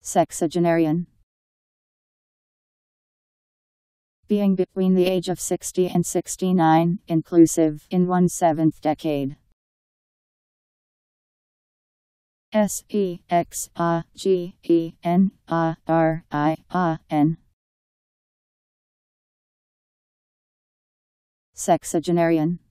Sexagenarian. Being between the age of 60 and 69, inclusive, in 1/7 decade. Sexagenarian. Sexagenarian.